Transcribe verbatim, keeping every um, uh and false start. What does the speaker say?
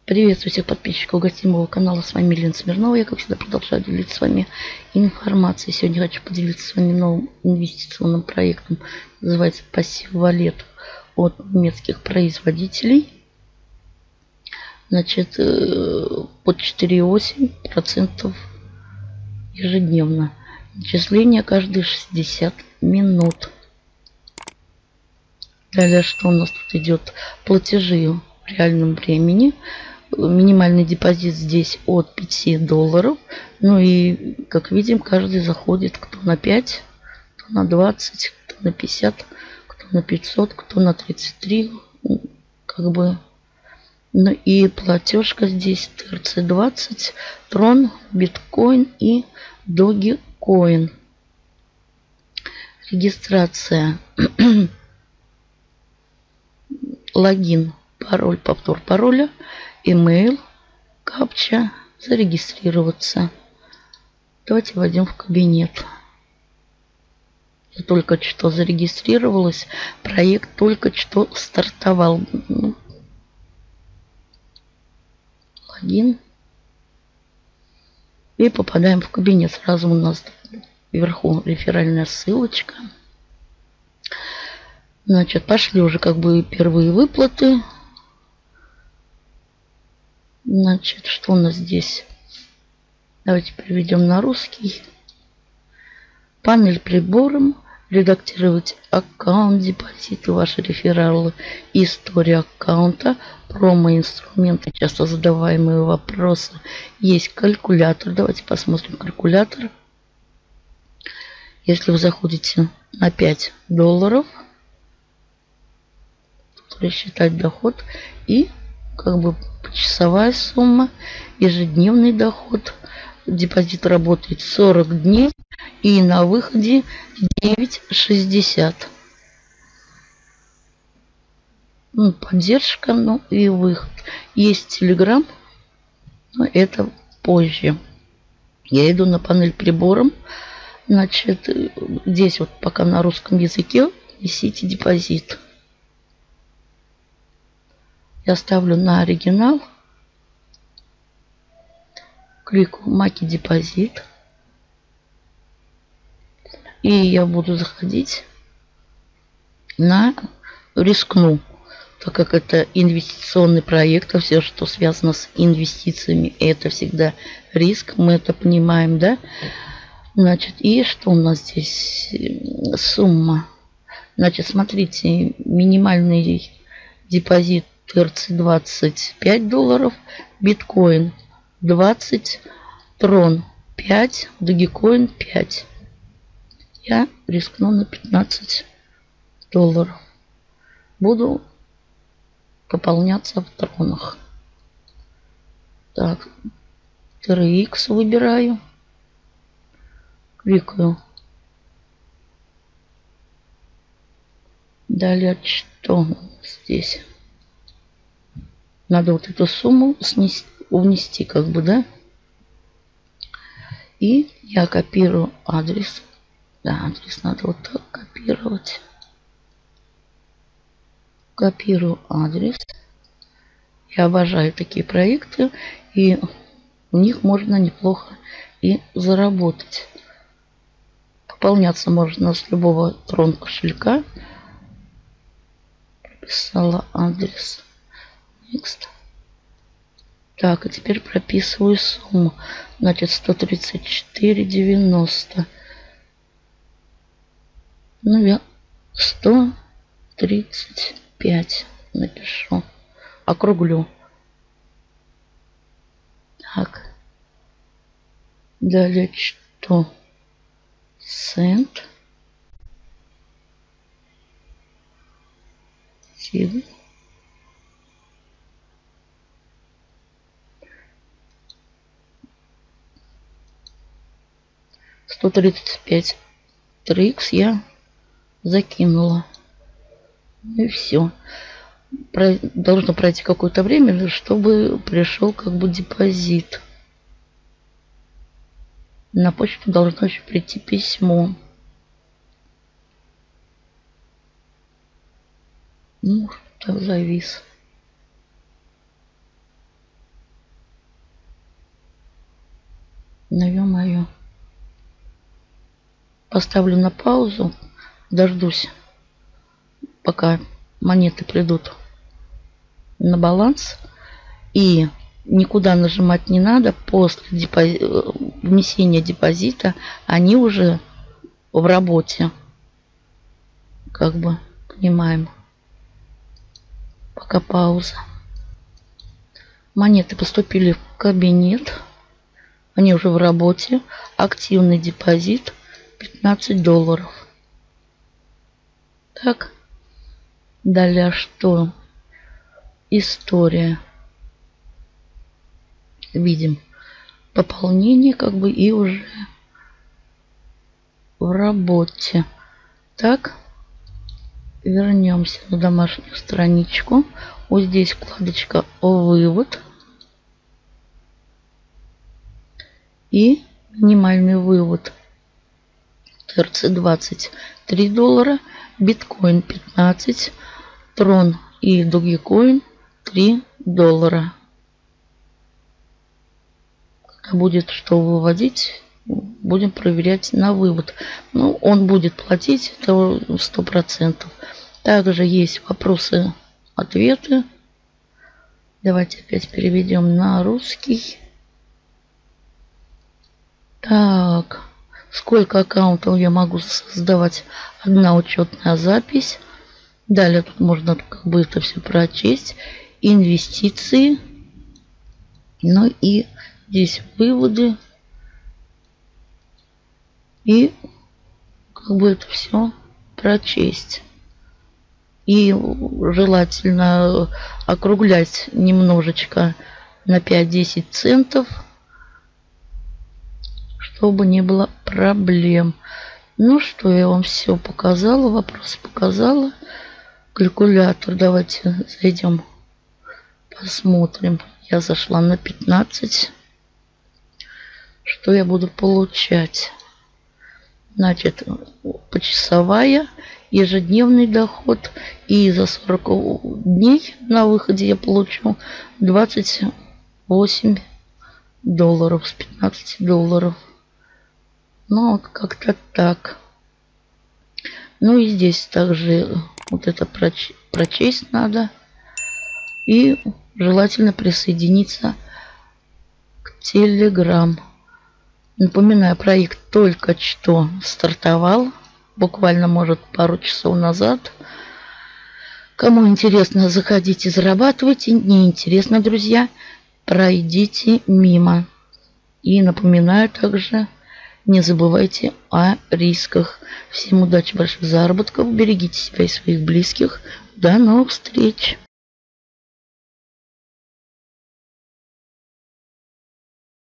Приветствую всех подписчиков гостиного канала. С вами Елена Смирнова. Я, как всегда, продолжаю делиться с вами информацией. Сегодня хочу поделиться с вами новым инвестиционным проектом. Называется Passive Wallet от немецких производителей. Значит, под четыре и восемь десятых процента ежедневно. Начисление каждые шестьдесят минут. Далее, что у нас тут идет? Платежи в реальном времени. Минимальный депозит здесь от пяти долларов. Ну и, как видим, каждый заходит кто на пять, кто на двадцать, кто на пятьдесят, кто на пятьсот, кто на тридцать три. Как бы. Ну и платежка здесь ти эр си двадцать, Трон, биткоин и Dogecoin. Регистрация. Логин, пароль, повтор пароля, email, капча, зарегистрироваться. Давайте войдем в кабинет. Я только что зарегистрировалась. Проект только что стартовал. Логин. И попадаем в кабинет. Сразу у нас вверху реферальная ссылочка. Значит, пошли уже как бы первые выплаты. Значит, что у нас здесь? Давайте переведем на русский. Панель прибором. Редактировать аккаунт, депозиты, ваши рефералы, история аккаунта, промо-инструменты, часто задаваемые вопросы. Есть калькулятор. Давайте посмотрим калькулятор. Если вы заходите на пять долларов, рассчитать доход и как бы почасовая сумма, ежедневный доход. Депозит работает сорок дней и на выходе девять шестьдесят. Ну, поддержка, ну и выход. Есть телеграм, но это позже. Я иду на панель прибором. Значит, здесь вот пока на русском языке внесите депозит. Я ставлю на оригинал. Кликаю «Маки депозит». И я буду заходить на «Рискну». Так как это инвестиционный проект, а все, что связано с инвестициями, это всегда риск. Мы это понимаем, да? Значит, и что у нас здесь? Сумма. Значит, смотрите, минимальный депозит ти эр си двадцать пять долларов, биткоин двадцать, трон пять, Dogecoin пять. Я рискну на пятнадцать долларов. Буду пополняться в тронах. Так, три икс выбираю. Кликаю. Далее что здесь? Надо вот эту сумму снести, внести, как бы, да? И я копирую адрес. Да, адрес надо вот так копировать. Копирую адрес. Я обожаю такие проекты. И в них можно неплохо и заработать. Пополняться можно с любого трон кошелька. Прописала адрес. Next. Так, а теперь прописываю сумму. Значит, сто тридцать четыре девяносто. Ну, я сто тридцать пять напишу. Округлю. Так. Далее что? Send. Сил. сто тридцать пять три икс я закинула. И все. Про... Должно пройти какое-то время, чтобы пришел как бы депозит. На почту должно еще прийти письмо. Ну, так завис. поставлю на паузу, дождусь, пока монеты придут на баланс. И никуда нажимать не надо. После депози... внесения депозита они уже в работе. Как бы понимаем. Пока пауза. Монеты поступили в кабинет. Они уже в работе. Активный депозит пятнадцать долларов. Так. Далее что? История. Видим пополнение как бы и уже в работе. Так. Вернемся на домашнюю страничку. Вот здесь вкладочка «Вывод». И минимальный вывод. тэ эр цэ двадцать три доллара. Биткоин пятнадцать. Трон и Dogecoin три доллара. Когда будет что выводить, будем проверять на вывод. Ну, он будет платить, это сто процентов. Также есть вопросы-ответы. Давайте опять переведем на русский. Так, сколько аккаунтов я могу создавать? Одна учетная запись. Далее тут можно как бы это все прочесть. Инвестиции. Ну и здесь выводы. И как бы это все прочесть. И желательно округлять немножечко на пять-десять центов, чтобы не было проблем. Ну что, я вам все показала, вопросы показала. Калькулятор, давайте зайдем, посмотрим. Я зашла на пятнадцать. Что я буду получать? Значит, почасовая, ежедневный доход. И за сорок дней на выходе я получу двадцать восемь долларов с пятнадцати долларов. Ну, вот как-то так. Ну и здесь также вот это проч прочесть надо. И желательно присоединиться к Telegram. Напоминаю, проект только что стартовал. Буквально, может, пару часов назад. Кому интересно, заходите, зарабатывайте. Не интересно, друзья, пройдите мимо. И напоминаю также, не забывайте о рисках. Всем удачи, больших заработков. Берегите себя и своих близких. До новых встреч!